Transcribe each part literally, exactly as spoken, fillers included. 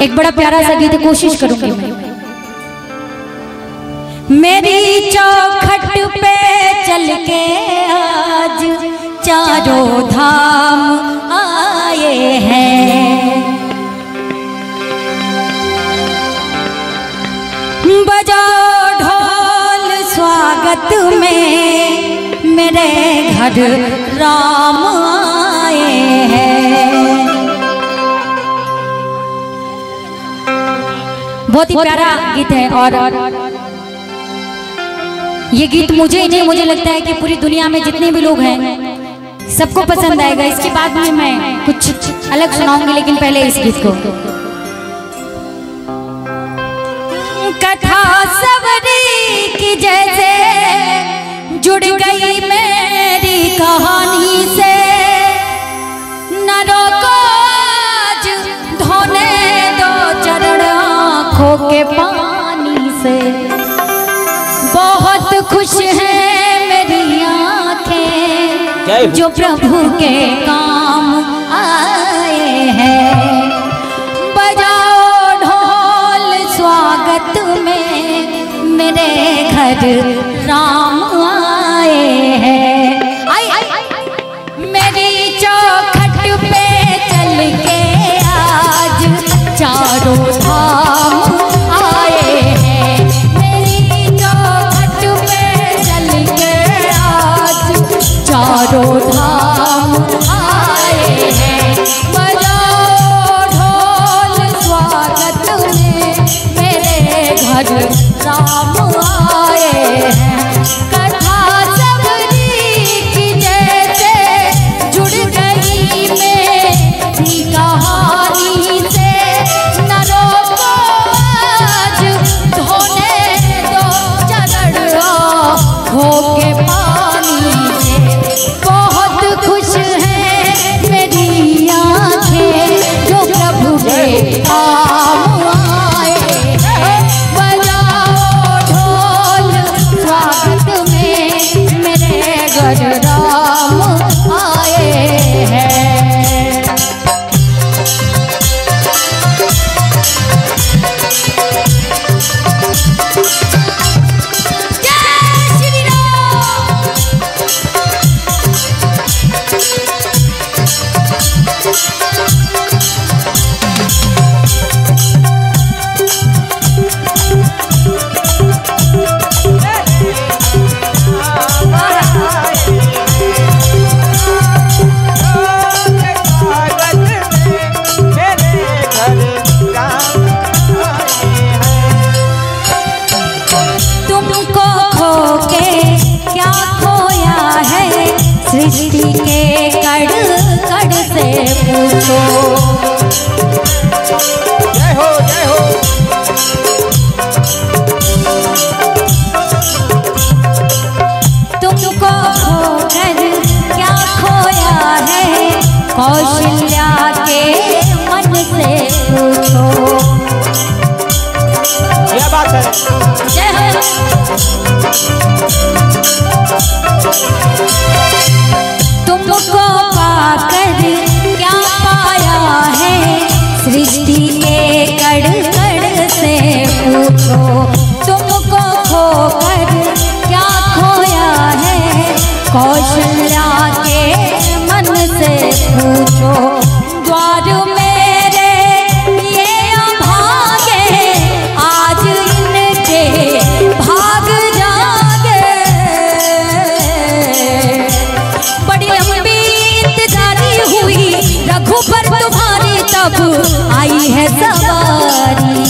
एक बड़ा प्यारा सा गीत कोशिश करूंगी मैं। मेरी चौखट पे चल के आज चारों धाम आए हैं, बजाओ ढोल स्वागत में मेरे घर राम आए हैं। बहुत ही प्यारा गीत है और ये गीत मुझे ही नहीं, मुझे लगता है कि पूरी दुनिया में जितने भी लोग हैं सबको पसंद आएगा। इसके बाद में मैं कुछ अलग सुनाऊंगी, लेकिन पहले इस गीत को। कथा सवरी की जैसे जुड़ गई मेरी कहानी से, न रोको आज धोने दो चरण आँखों के पानी से। बहुत खुश है मेरी आँखें जो प्रभु के काम आए हैं, बजाओ ढोल स्वागत में मेरे घर राम आए हैं। आई, आई, आई। मेरी चौखट पे चल के आज चारों धाम आए हैं, मेरी चौखट पे चल के आज चारों धाम आए हैं, बजाओ ढोल स्वागत में मेरे घर राम आए हैं। कथा सबरी की जैसे जुड़ गई मेरी कहानी से, न रोको आज धोने दो चरण आँखों के पानी से। बहुत खुश है मेरी आँखें जो प्रभु के काम आए हैं, बजाओ ढोल स्वागत में मेरे घर राम आए हैं। जय श्री राम। तुमको खो के क्या खोया है, सृष्टि के कड़ कड़ से पूछो। जय हो जय हो। तुमको खोकर क्या खोया है, कौशल्या के मन से पूछो। क्या बात है। जय हो। तुमको पाकर क्या पाया है, सृष्टि के कड़ कड़ से पूछो। तुमको खोकर क्या खोया है, कौशल्या के मन से पूछो। द्वार मेरे ये अभागे आज इनके भाग जागे, बड़ी लंबी इंतजारी हुई रघुबर तुम्हारी, तब आई है सवारी।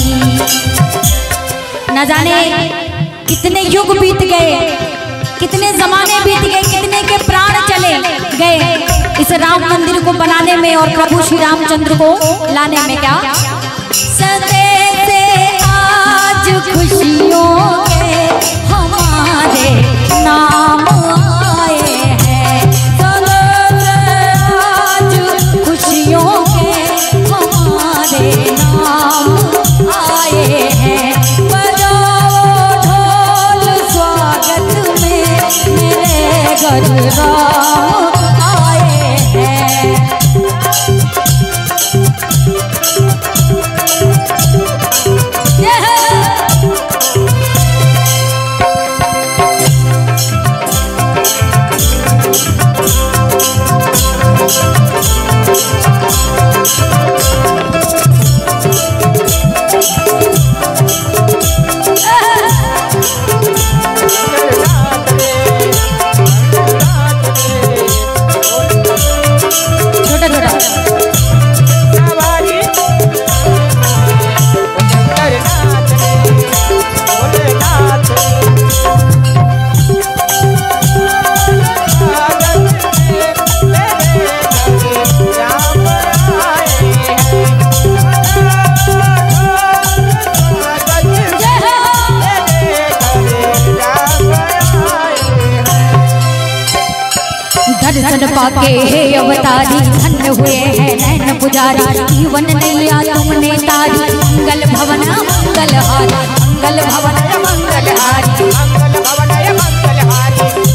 न जाने कितने युग बीत गए, कितने जमाने बीत गए, कितने के प्राण चले गए इस राम मंदिर को बनाने में और प्रभु श्री रामचंद्र को लाने में। क्या सदे से आज खुशियों के हमारे नाम आए हैं, सदे से आज खुशियों के हमारे नाम आए हैं, बजाओ ढोल स्वागत में मेरे घर राम आए हैं। दर्शन पाके हे अवतारी धन्य हुए हैं नैन पुजारी जीवन नैया तुमने तारी मंगल भवन मंगल हारी मंगल भवन मंगल हारी मंगल भवन मंगल हारी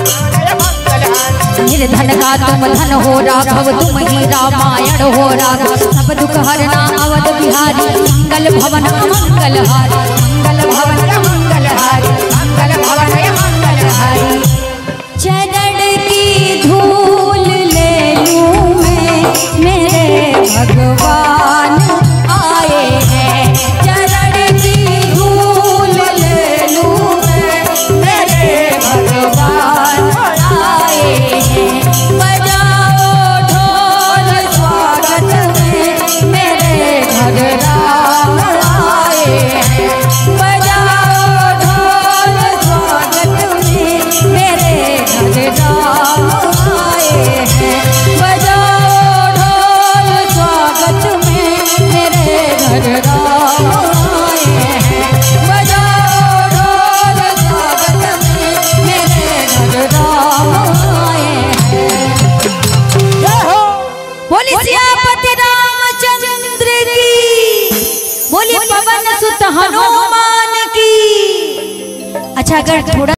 निर्धन का तुम धन हो राघव तुम ही रामायण हो राघव सब दुख हरना अवध बिहारी मंगल भवन मंगल हारी मंगल भवन मंगल हारी मंगल भवन मंगल हारी। चरण की धूल ले लूं मैं मेरे भगवान आए हैं चरण की धूल ले लूं मैं मेरे भगवान आए हैं बजाओ ढोल स्वागत में मेरे घर राम आए हैं बजाओ ढोल स्वागत में मेरे घर राम आए हैं बजाओ ढोल स्वागत में मेरे घर राम आए हैं बजाओ ढोल स्वागत में मेरे घर राम आए हैं। जय हो बोली सियापति रामचंद्र की बोली पवन सुत हनुमान की। अच्छा अगर थोड़ा